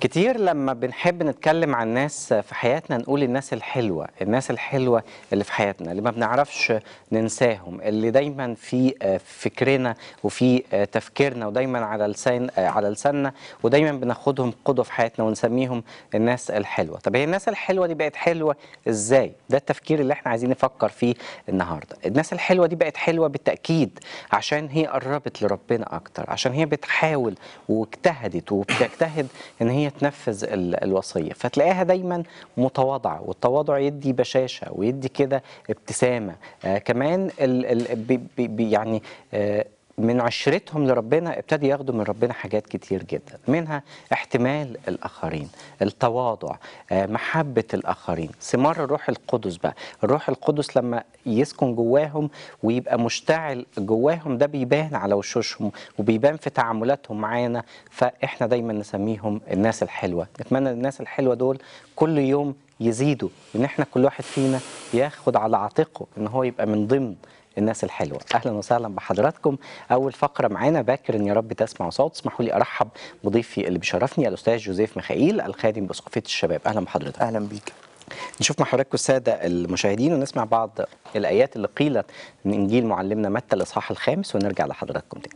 كتير لما بنحب نتكلم عن ناس في حياتنا نقول الناس الحلوة، الناس الحلوة اللي في حياتنا اللي ما بنعرفش ننساهم، اللي دايما في فكرنا وفي تفكيرنا ودايما على لساننا، ودايما بناخدهم قدوة في حياتنا ونسميهم الناس الحلوة. طب هي الناس الحلوة دي بقت حلوة ازاي؟ ده التفكير اللي احنا عايزين نفكر فيه النهاردة. الناس الحلوة دي بقت حلوة بالتأكيد عشان هي قربت لربنا أكتر، عشان هي بتحاول واجتهدت وبتجتهد ان هي تنفذ الوصيه، فتلاقيها دايما متواضعه، والتواضع يدي بشاشه ويدي كده ابتسامه. كمان يعني من عشرتهم لربنا ابتدوا ياخدوا من ربنا حاجات كتير جدا، منها احتمال الآخرين، التواضع، محبة الآخرين، ثمار الروح القدس. بقى الروح القدس لما يسكن جواهم ويبقى مشتعل جواهم، ده بيبان على وشوشهم وبيبان في تعاملاتهم معانا، فإحنا دايما نسميهم الناس الحلوة. نتمنى الناس الحلوة دول كل يوم يزيدوا، إن إحنا كل واحد فينا ياخد على عاتقه إن هو يبقى من ضمن الناس الحلوة. أهلا وسهلا بحضراتكم. أول فقرة معانا باكر إن يا رب تسمع صوت. اسمحوا لي أرحب بضيفي اللي بيشرفني الأستاذ جوزيف ميخائيل، الخادم بأسقفية الشباب. أهلا بحضرتك. أهلا بيك. نشوف مع حضراتكم السادة المشاهدين ونسمع بعض الآيات اللي قيلت من إنجيل معلمنا متى الإصحاح الخامس ونرجع لحضراتكم تاني.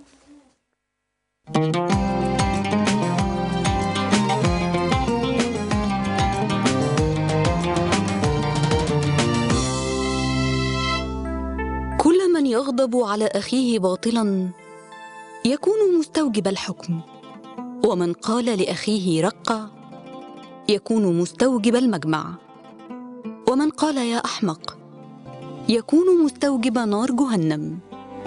كل من يغضب على أخيه باطلاً يكون مستوجب الحكم، ومن قال لأخيه رقع يكون مستوجب المجمع، ومن قال يا أحمق يكون مستوجب نار جهنم.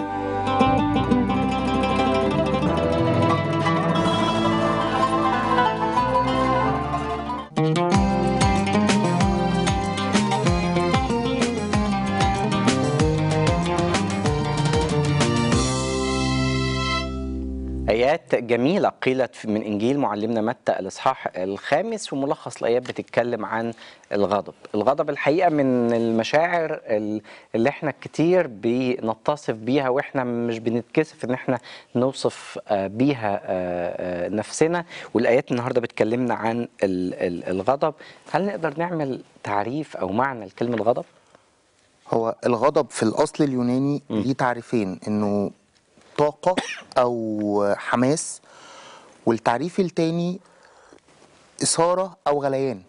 آيات جميلة قيلت من إنجيل معلمنا متى الإصحاح الخامس، وملخص الآيات بتتكلم عن الغضب. الغضب الحقيقة من المشاعر اللي احنا كتير بنتصف بيها، واحنا مش بنتكسف ان احنا نوصف بيها نفسنا، والآيات النهاردة بتكلمنا عن الغضب. هل نقدر نعمل تعريف أو معنى لكلمة الغضب؟ هو الغضب في الأصل اليوناني ليه تعريفين، إنه طاقة أو حماس، والتعريف التاني إثارة أو غليان.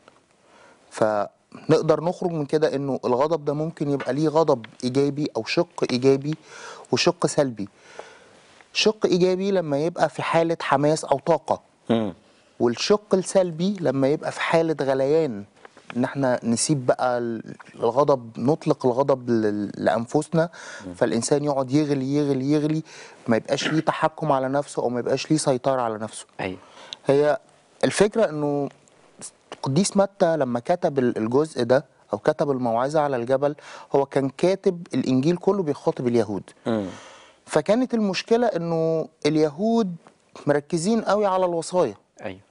فنقدر نخرج من كده إنه الغضب ده ممكن يبقى ليه غضب إيجابي أو شق إيجابي وشق سلبي. شق إيجابي لما يبقى في حالة حماس أو طاقة، والشق السلبي لما يبقى في حالة غليان، ان احنا نسيب بقى الغضب، نطلق الغضب لانفسنا، فالانسان يقعد يغلي يغلي يغلي، ما يبقاش ليه تحكم على نفسه او ما يبقاش ليه سيطرة على نفسه. أيوة. هي الفكرة انه القديس متى لما كتب الجزء ده او كتب الموعظة على الجبل، هو كان كاتب الانجيل كله بيخاطب اليهود. فكانت المشكلة انه اليهود مركزين قوي على الوصايا. أيوة.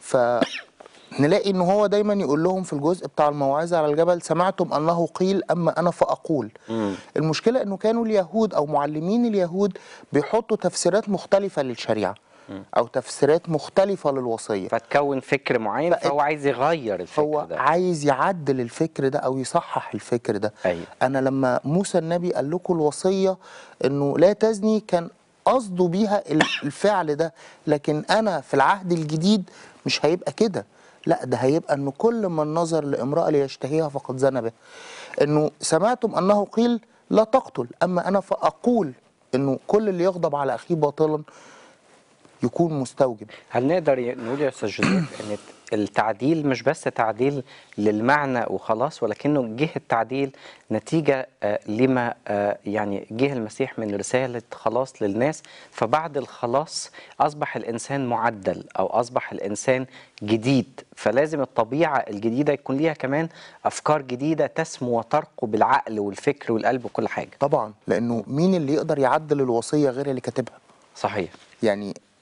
نلاقي ان هو دايما يقول لهم في الجزء بتاع الموعظة على الجبل: سمعتم انه قيل اما انا فاقول. المشكلة انه كانوا اليهود او معلمين اليهود بيحطوا تفسيرات مختلفة للشريعة او تفسيرات مختلفة للوصية، فتكون فكر معين، فهو عايز يغير الفكر هو ده، عايز يعدل الفكر ده او يصحح الفكر ده. أيوة. انا لما موسى النبي قال لكم الوصية انه لا تزني، كان قصده بيها الفعل ده، لكن انا في العهد الجديد مش هيبقى كده. لا، ده هيبقى انه كل من نظر لامرأة ليشتهيها فقد زنى بها. انه سمعتم انه قيل لا تقتل، اما انا فاقول انه كل اللي يغضب على اخيه باطلا يكون مستوجب. هل نقدر نقول يا استاذ جوزيف ان التعديل مش بس تعديل للمعنى وخلاص، ولكنه جه التعديل نتيجة لما يعني جه المسيح من رسالة خلاص للناس، فبعد الخلاص أصبح الإنسان معدل أو أصبح الإنسان جديد، فلازم الطبيعة الجديدة يكون ليها كمان أفكار جديدة تسمو وترقو بالعقل والفكر والقلب وكل حاجة. طبعا، لأنه مين اللي يقدر يعدل الوصية غير اللي كاتبها؟ صحيح. يعني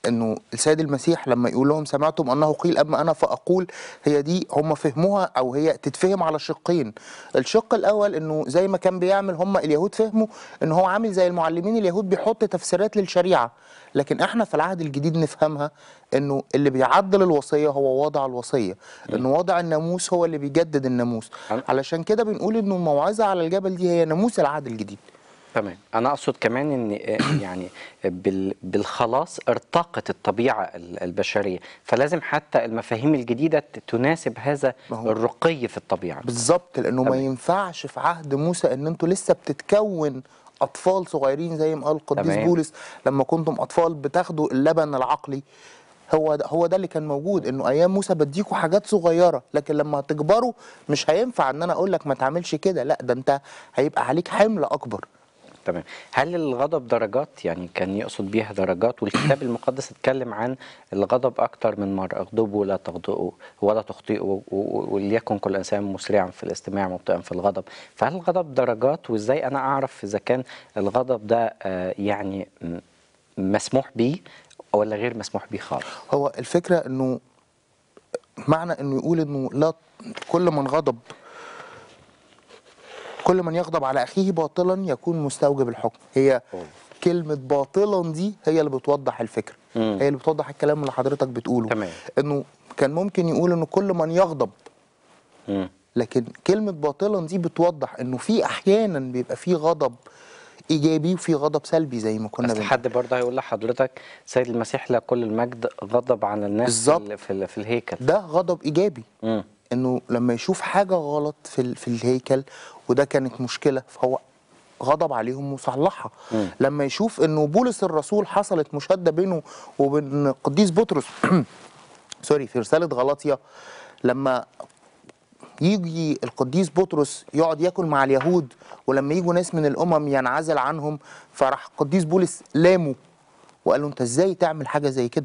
انه السيد المسيح لما يقول لهم سمعتم انه قيل اما انا فاقول، هي دي هم فهموها او هي تتفهم على شقين. الشق الاول انه زي ما كان بيعمل هم اليهود فهموا ان هو عامل زي المعلمين اليهود بيحط تفسيرات للشريعه، لكن احنا في العهد الجديد نفهمها انه اللي بيعدل الوصيه هو وضع الوصيه، انه وضع الناموس هو اللي بيجدد الناموس. علشان كده بنقول انه الموعظه على الجبل دي هي ناموس العهد الجديد. تمام. انا اقصد كمان ان يعني بالخلاص ارتقت الطبيعه البشريه، فلازم حتى المفاهيم الجديده تناسب هذا الرقي في الطبيعه. بالظبط، لانه ما ينفعش في عهد موسى ان انتوا لسه بتتكون اطفال صغيرين زي ما قال القديس بولس لما كنتم اطفال بتاخدوا اللبن العقلي. هو ده اللي كان موجود، انه ايام موسى بديكوا حاجات صغيره، لكن لما هتكبروا مش هينفع ان انا اقول لك ما تعملش كده، لا ده انت هيبقى عليك حمل اكبر. تمام. هل الغضب درجات؟ يعني كان يقصد بيها درجات، والكتاب المقدس اتكلم عن الغضب اكتر من مره، اغضبوا ولا تغضبوا ولا تخطئوا وليكن كل انسان مسرعا في الاستماع مبطئا في الغضب. فهل الغضب درجات؟ وازاي انا اعرف اذا كان الغضب ده يعني مسموح به ولا غير مسموح به خالص؟ هو الفكره انه معنى انه يقول انه لا كل من يغضب على اخيه باطلا يكون مستوجب الحكم، هي كلمه باطلا دي هي اللي بتوضح الفكره، هي اللي بتوضح الكلام اللي حضرتك بتقوله. تمام. انه كان ممكن يقول انه كل من يغضب، لكن كلمه باطلا دي بتوضح انه في احيانا بيبقى في غضب ايجابي وفي غضب سلبي زي ما كنا بس حد برضه هيقول لحضرتك سيد المسيح لا كل المجد غضب على الناس في الهيكل، ده غضب ايجابي. انه لما يشوف حاجه غلط في الهيكل وده كانت مشكله فهو غضب عليهم وصلحها. لما يشوف انه بولس الرسول حصلت مشاده بينه وبين القديس بطرس سوري في رساله غلاطيا، لما يجي القديس بطرس يقعد ياكل مع اليهود ولما يجوا ناس من الامم ينعزل عنهم، فراح القديس بولس لامه وقال له انت ازاي تعمل حاجه زي كده؟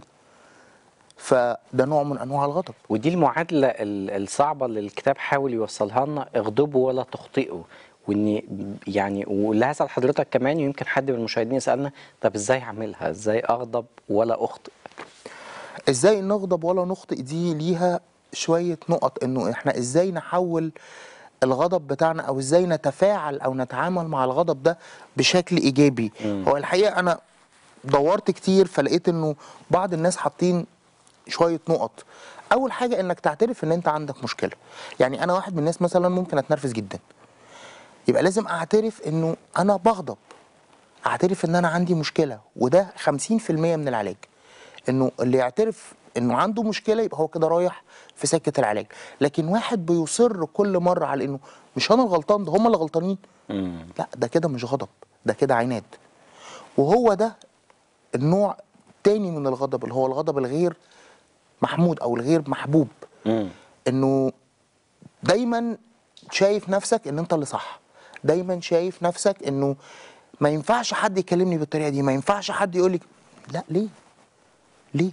فده نوع من انواع الغضب. ودي المعادله الصعبه اللي الكتاب حاول يوصلها لنا، اغضبوا ولا تخطئوا. وان يعني واللي هسال حضرتك كمان، ويمكن حد من المشاهدين يسالنا طب ازاي اعملها؟ ازاي اغضب ولا اخطئ؟ ازاي نغضب ولا نخطئ دي ليها شويه نقط، انه احنا ازاي نحول الغضب بتاعنا او ازاي نتفاعل او نتعامل مع الغضب ده بشكل ايجابي. هو الحقيقه انا دورت كتير فلقيت انه بعض الناس حاطين شويه نقط. اول حاجه انك تعترف ان انت عندك مشكله. يعني انا واحد من الناس مثلا ممكن اتنرفز جدا، يبقى لازم اعترف انه انا بغضب، اعترف ان انا عندي مشكله، وده 50% من العلاج. انه اللي يعترف انه عنده مشكله يبقى هو كده رايح في سكه العلاج. لكن واحد بيصر كل مره على انه مش انا الغلطان ده هم اللي غلطانين، لا ده كده مش غضب، ده كده عناد. وهو ده النوع التاني من الغضب اللي هو الغضب الغير محمود او الغير محبوب. انه دايما شايف نفسك ان انت اللي صح، دايما شايف نفسك انه ما ينفعش حد يكلمني بالطريقه دي، ما ينفعش حد يقول لي لا. ليه؟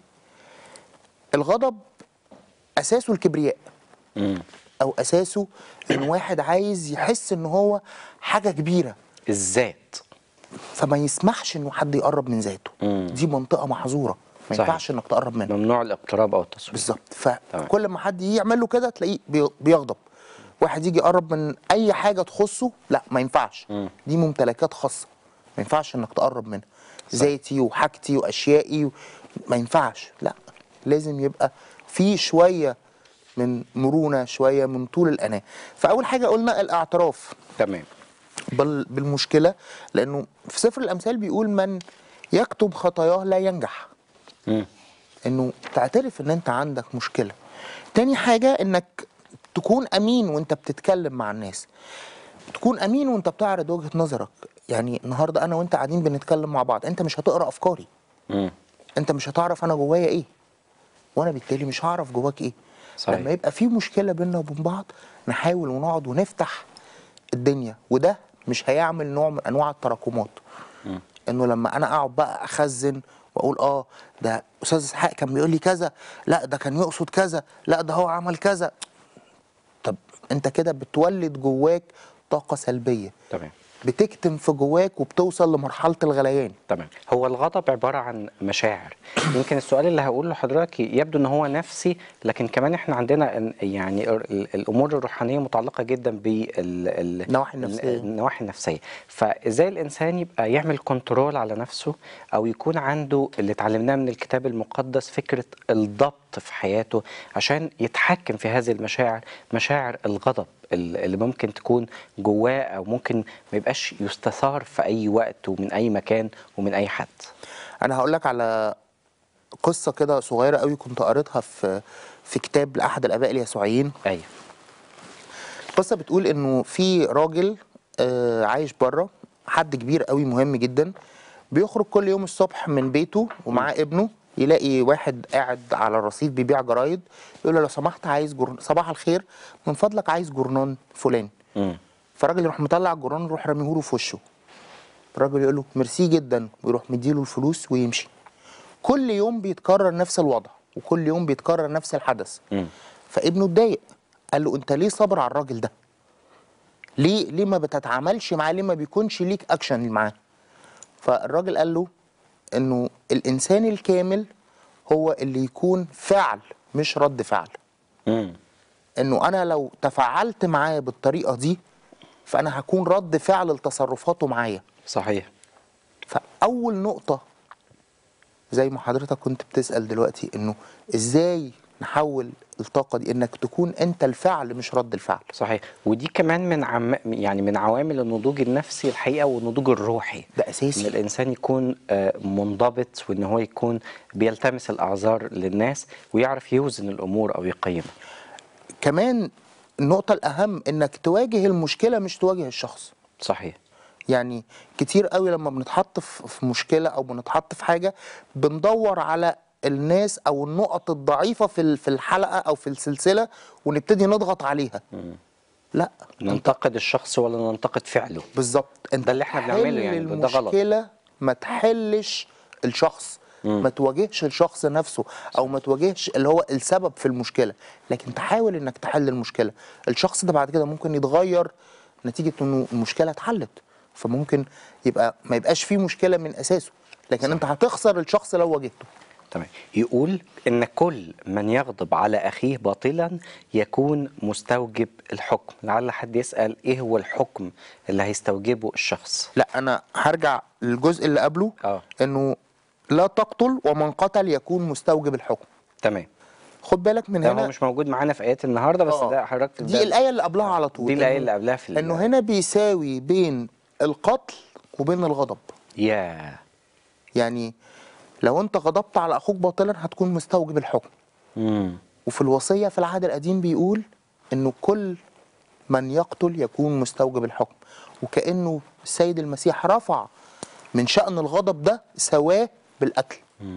الغضب اساسه الكبرياء، او اساسه ان واحد عايز يحس ان هو حاجه كبيره، الذات، فما يسمحش انه حد يقرب من ذاته. دي منطقه محظوره ما ينفعش انك تقرب منها، ممنوع الاقتراب او التصوير. بالظبط. فكل ما حد يعمل له كده تلاقيه بيغضب. واحد يجي يقرب من اي حاجه تخصه، لا ما ينفعش، دي ممتلكات خاصه ما ينفعش انك تقرب منها، ذاتي وحاجتي واشيائي ما ينفعش. لا، لازم يبقى في شويه من مرونه، شويه من طول الاناه. فاول حاجه قلنا الاعتراف تمام بالمشكله، لانه في سفر الامثال بيقول من يكتم خطاياه لا ينجح. انه تعترف ان انت عندك مشكله. تاني حاجه انك تكون امين وانت بتتكلم مع الناس، تكون امين وانت بتعرض وجهه نظرك. يعني النهارده انا وانت قاعدين بنتكلم مع بعض، انت مش هتقرا افكاري، انت مش هتعرف انا جوايا ايه، وانا بالتالي مش هعرف جواك ايه. صحيح. لما يبقى في مشكله بيننا وبين بعض نحاول ونقعد ونفتح الدنيا، وده مش هيعمل نوع من انواع التراكمات. انه لما انا اقعد بقى اخزن واقول ده استاذ اسحاق كان بيقول لي كذا، لا ده كان يقصد كذا، لا ده هو عمل كذا. طب انت كده بتولد جواك طاقه سلبيه. تمام. بتكتم في جواك وبتوصل لمرحله الغليان. تمام. هو الغضب عبارة عن مشاعر. يمكن السؤال اللي هقوله لحضرتك يبدو ان هو نفسي، لكن كمان احنا عندنا يعني الامور الروحانية متعلقة جدا النواحي النفسيه. النواحي النفسية. فازاي الانسان يبقى يعمل كنترول على نفسه، او يكون عنده اللي اتعلمناه من الكتاب المقدس، فكرة الضبط في حياته عشان يتحكم في هذه المشاعر، مشاعر الغضب اللي ممكن تكون جواه، او ممكن ما يبقاش يستثار في اي وقت ومن اي مكان ومن اي حد. انا هقول لك على قصه كده صغيره قوي كنت قريتها في كتاب لاحد الاباء اليسوعيين. ايوه. القصه بتقول انه في راجل عايش بره، حد كبير قوي مهم جدا، بيخرج كل يوم الصبح من بيته ومعاه ابنه، يلاقي واحد قاعد على الرصيف بيبيع جرايد، يقول له لو سمحت عايز صباح الخير، من فضلك عايز جورنان فلان. فالراجل يروح مطلع الجورنان يروح راميهوله في وشه. الراجل يقول له ميرسي جدا ويروح مديله الفلوس ويمشي. كل يوم بيتكرر نفس الوضع وكل يوم بيتكرر نفس الحدث. فابنه اتضايق، قال له انت ليه صابر على الراجل ده؟ ليه ما بتتعاملش معاه؟ ليه ما بيكونش ليك اكشن معاه؟ فالراجل قال له انه الانسان الكامل هو اللي يكون فعل مش رد فعل. انه انا لو تفاعلت معاه بالطريقه دي فانا هكون رد فعل لتصرفاته معايا. صحيح. فاول نقطه زي ما حضرتك كنت بتسال دلوقتي، انه ازاي نحول الطاقه دي انك تكون انت الفعل مش رد الفعل. صحيح. ودي كمان يعني من عوامل النضوج النفسي الحقيقه والنضوج الروحي. ده اساسي. ان الانسان يكون منضبط، وان هو يكون بيلتمس الاعذار للناس ويعرف يوزن الامور او يقيمها. كمان النقطه الاهم انك تواجه المشكله مش تواجه الشخص. صحيح. يعني كتير قوي لما بنتحط في مشكله او بنتحط في حاجه بندور على الناس او النقط الضعيفه في الحلقه او في السلسله ونبتدي نضغط عليها. لا، ننتقد الشخص ولا ننتقد فعله. بالظبط. انت ده اللي احنا بنعمله، يعني ده غلط. المشكله ما تحلش الشخص، ما تواجهش الشخص نفسه او ما تواجهش اللي هو السبب في المشكله، لكن تحاول انك تحل المشكله. الشخص ده بعد كده ممكن يتغير نتيجه انه المشكله اتحلت، فممكن ما يبقاش فيه مشكله من اساسه، لكن صح. انت هتخسر الشخص لو واجهته. تمام. يقول ان كل من يغضب على اخيه باطلا يكون مستوجب الحكم. لعل حد يسأل ايه هو الحكم اللي هيستوجبه الشخص؟ لا، انا هرجع للجزء اللي قبله. انه لا تقتل ومن قتل يكون مستوجب الحكم. تمام. خد بالك من هنا، هو مش موجود معانا في ايات النهارده، بس ده حضرتك دي الايه اللي قبلها على طول. دي الايه اللي قبلها في انه هنا بيساوي بين القتل وبين الغضب. يعني لو انت غضبت على اخوك باطلا هتكون مستوجب الحكم. وفي الوصيه في العهد القديم بيقول انه كل من يقتل يكون مستوجب الحكم، وكانه السيد المسيح رفع من شأن الغضب ده سواه بالقتل.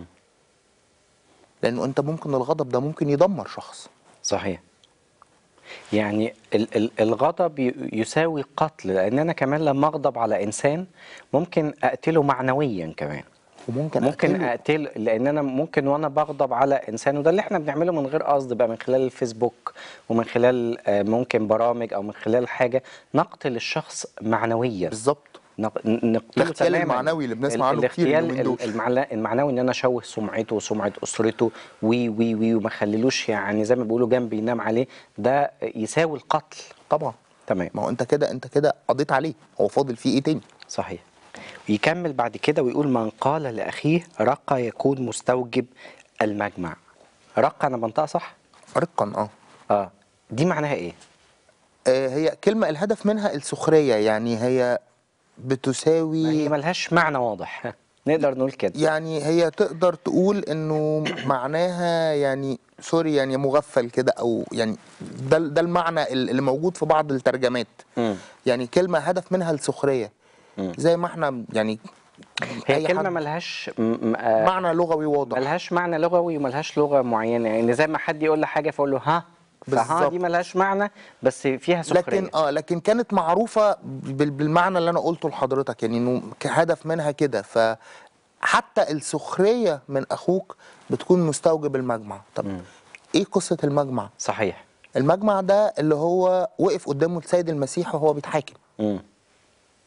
لانه انت ممكن الغضب ده ممكن يدمر شخص. صحيح. يعني الغضب يساوي قتل، لان انا كمان لما اغضب على انسان ممكن اقتله معنويا كمان، ممكن اقتل، لان انا ممكن وانا بغضب على انسان، وده اللي احنا بنعمله من غير قصد بقى، من خلال الفيسبوك ومن خلال ممكن برامج او من خلال حاجه نقتل الشخص معنويا. بالظبط. نقتله الاغتيال تماما. المعنوي اللي بنسمع عنه كتير من دول. المعنوي ان انا اشوه سمعته وسمعه اسرته وما خليلوش يعني زي ما بيقولوا جنبي ينام عليه، ده يساوي القتل. طبعا. تمام. ما هو انت كده قضيت عليه، هو فاضل فيه ايه تاني؟ صحيح. يكمل بعد كده ويقول من قال لاخيه رقى يكون مستوجب المجمع. رقى، انا بنطقها صح؟ رقا. دي معناها ايه؟ هي كلمه الهدف منها السخريه، يعني هي بتساوي، هي ملهاش معنى واضح نقدر نقول كده. يعني هي تقدر تقول انه معناها يعني سوري يعني مغفل كده، او يعني ده المعنى اللي موجود في بعض الترجمات. يعني كلمه هدف منها السخريه، زي ما احنا يعني هي كلمه ملهاش معنى لغوي واضح، ملهاش معنى لغوي وملهاش لغه معينه، يعني زي ما حد يقول لي حاجه فاقول له ها، فها دي ملهاش معنى بس فيها سخريه. لكن كانت معروفه بالمعنى اللي انا قلته لحضرتك، يعني انه هدف منها كده. فحتى السخريه من اخوك بتكون مستوجب المجمع. طب ايه قصه المجمع؟ صحيح. المجمع ده اللي هو وقف قدامه السيد المسيح وهو بيتحاكم.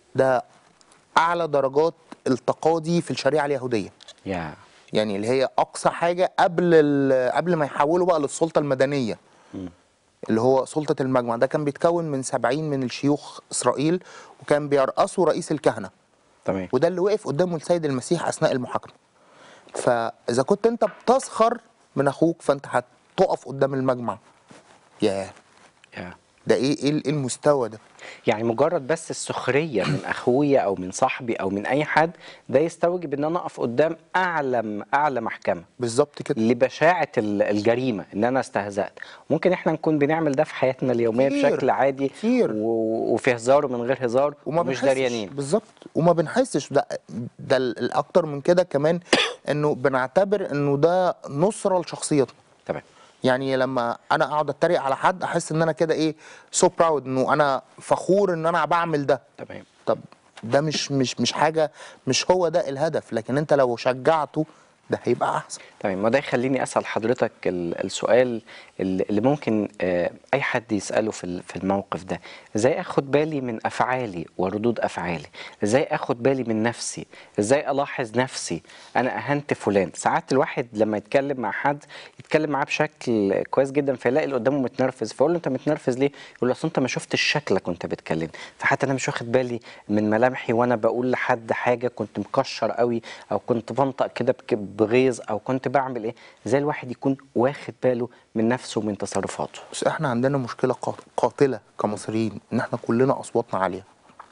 ده اعلى درجات التقاضي في الشريعه اليهوديه، يا يعني اللي هي اقصى حاجه قبل ما يحولوا بقى للسلطه المدنيه اللي هو سلطه المجمع. ده كان بيتكون من 70 من الشيوخ اسرائيل، وكان بيرأسه رئيس الكهنه، تمام. وده اللي وقف قدامه السيد المسيح اثناء المحاكمه. فاذا كنت انت بتسخر من اخوك فانت هتقف قدام المجمع. ياه، يا ده ايه المستوى ده؟ يعني مجرد بس السخريه من اخويا او من صاحبي او من اي حد، ده يستوجب ان انا اقف قدام اعلى محكمه بالظبط كده. لبشاعة الجريمة ان انا استهزأت. ممكن احنا نكون بنعمل ده في حياتنا اليومية كتير بشكل عادي كتير وفي هزار ومن غير هزار وما ومش بنحسش. داريانين. بالظبط، وما بنحسش. ده الاكتر من كده كمان، انه بنعتبر انه ده نصرة لشخصيتنا. تمام. يعني لما انا اقعد اتريق على حد احس ان انا كده ايه، سو براود، انه انا فخور ان انا بعمل ده. تمام. طب ده مش حاجة، مش هو ده الهدف. لكن انت لو شجعته ده هيبقى احسن. تمام. وده يخليني اسال حضرتك السؤال اللي ممكن اي حد يساله في الموقف ده: ازاي اخد بالي من افعالي وردود افعالي؟ ازاي اخد بالي من نفسي؟ ازاي الاحظ نفسي انا اهنت فلان؟ ساعات الواحد لما يتكلم مع حد يتكلم معاه بشكل كويس جدا، فيلاقي اللي قدامه متنرفز، فيقول له انت متنرفز ليه؟ يقول له اصل انت ما شفتش شكلك وانت بتكلم، فحتى انا مش واخد بالي من ملامحي وانا بقول لحد حاجه، كنت مكشر قوي او كنت بنطق كده بغيظ او كنت بعمل ايه. زي الواحد يكون واخد باله من نفسه ومن تصرفاته. بس احنا عندنا مشكلة قاتلة كمصريين، ان احنا كلنا اصواتنا عالية.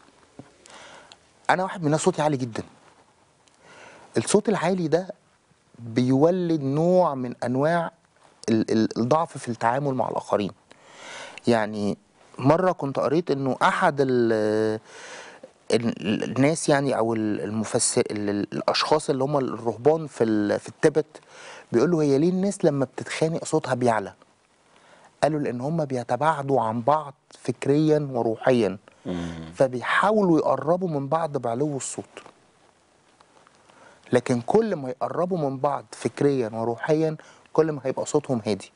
انا واحد من الناس صوتي عالي جدا. الصوت العالي ده بيولد نوع من انواع الضعف في التعامل مع الاخرين. يعني مرة كنت قريت انه احد الناس، يعني او المفسر الاشخاص اللي هم الرهبان في التبت، بيقولوا هي ليه الناس لما بتتخانق صوتها بيعلى؟ قالوا لان هم بيتباعدوا عن بعض فكريا وروحيا، فبيحاولوا يقربوا من بعض بعلو الصوت. لكن كل ما يقربوا من بعض فكريا وروحيا كل ما هيبقى صوتهم هادي.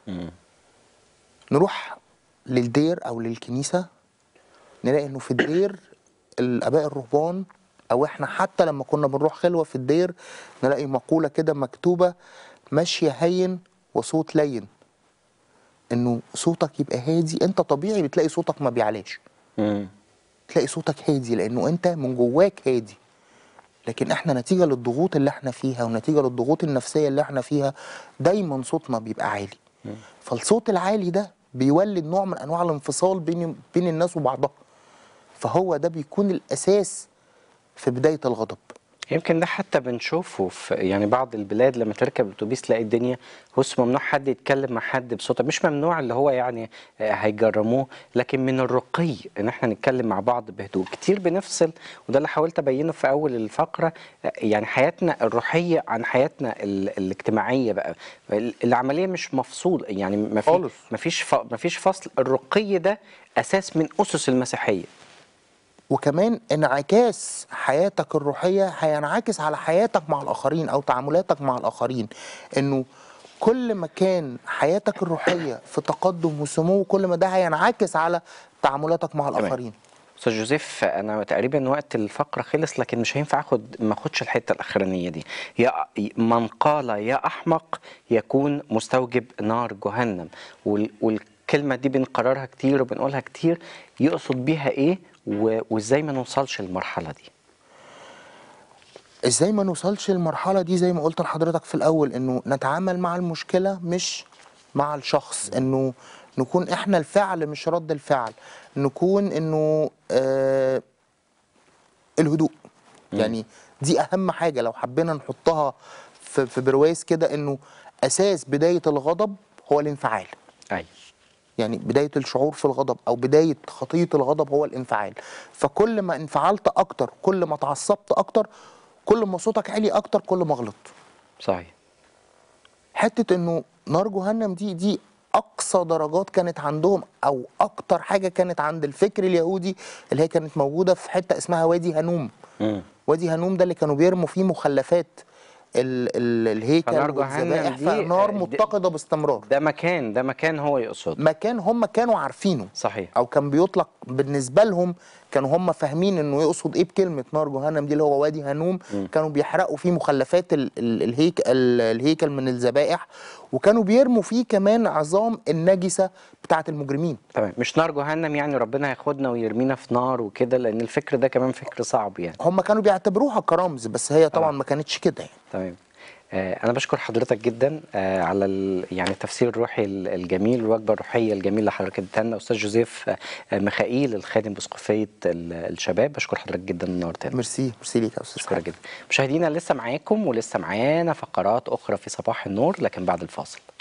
نروح للدير او للكنيسة نلاقي انه في الدير الاباء الرهبان، او احنا حتى لما كنا بنروح خلوة في الدير نلاقي مقولة كده مكتوبة: ماشية هين وصوت لين. انه صوتك يبقى هادي. انت طبيعي بتلاقي صوتك ما بيعلاش، تلاقي صوتك هادي لانه انت من جواك هادي. لكن احنا نتيجة للضغوط اللي احنا فيها ونتيجة للضغوط النفسية اللي احنا فيها دايما صوتنا بيبقى عالي. فالصوت العالي ده بيولد نوع من انواع الانفصال بين الناس وبعضها. فهو ده بيكون الاساس في بداية الغضب. يمكن ده حتى بنشوفه في يعني بعض البلاد، لما تركب الاتوبيس تلاقي الدنيا بص ممنوع حد يتكلم مع حد بصوت، مش ممنوع اللي هو يعني هيجرموه، لكن من الرقي ان احنا نتكلم مع بعض بهدوء. كتير بنفصل، وده اللي حاولت ابينه في اول الفقره، يعني حياتنا الروحيه عن حياتنا الاجتماعيه بقى. العمليه مش مفصول، يعني خالص. ما فيش فصل. الرقي ده اساس من اسس المسيحيه. وكمان انعكاس حياتك الروحية هينعكس على حياتك مع الآخرين أو تعاملاتك مع الآخرين. إنه كل ما كان حياتك الروحية في تقدم وسمو كل ما ده هينعكس على تعاملاتك مع الآخرين. استاذ جوزيف، انا تقريبا وقت الفقره خلص، لكن مش هينفع ما اخدش الحته الاخرانيه دي. من قال يا احمق يكون مستوجب نار جهنم. والكلمه دي بنقررها كتير وبنقولها كتير. يقصد بيها ايه وازاي ما نوصلش للمرحله دي؟ ازاي ما نوصلش للمرحلة دي؟ زي ما قلت لحضرتك في الأول، إنه نتعامل مع المشكلة مش مع الشخص. إنه نكون إحنا الفعل مش رد الفعل. نكون إنه الهدوء. يعني دي أهم حاجة لو حبينا نحطها في برواز كده، إنه أساس بداية الغضب هو الانفعال. أيوة. يعني بداية الشعور في الغضب أو بداية خطية الغضب هو الانفعال. فكل ما انفعلت أكتر، كل ما اتعصبت أكتر، كل ما صوتك عالي أكتر، كل ما غلط. صحيح. حتة إنه نار جهنم دي أقصى درجات كانت عندهم، أو أكتر حاجة كانت عند الفكر اليهودي، اللي هي كانت موجودة في حتة اسمها وادي هنوم. وادي هنوم ده اللي كانوا بيرموا فيه مخلفات الهيكل والذبائح، فنار متقدة باستمرار. ده مكان هو يقصد، مكان هم كانوا عارفينه. صحيح. او كان بيطلق بالنسبه لهم كانوا هم فاهمين انه يقصد ايه بكلمه نار جهنم دي، اللي هو وادي هنوم. كانوا بيحرقوا فيه مخلفات الهيكل من الذبائح، وكانوا بيرموا فيه كمان عظام النجسه بتاعه المجرمين. تمام، مش نار جهنم يعني ربنا هياخدنا ويرمينا في نار وكده، لان الفكر ده كمان فكر صعب يعني. هم كانوا بيعتبروها كرمز، بس هي طبعا ما كانتش كده يعني. تمام. أنا بشكر حضرتك جدا على يعني التفسير الروحي الجميل والوجبة الروحية الجميلة اللي حضرتك اديتها لنا. أستاذ جوزيف ميخائيل، الخادم باسقفية الشباب، بشكر حضرتك جدا النهارده. ميرسي ليك يا أستاذ. بشكرك جدا. مشاهدينا لسه معاكم ولسه معانا فقرات أخرى في صباح النور، لكن بعد الفاصل.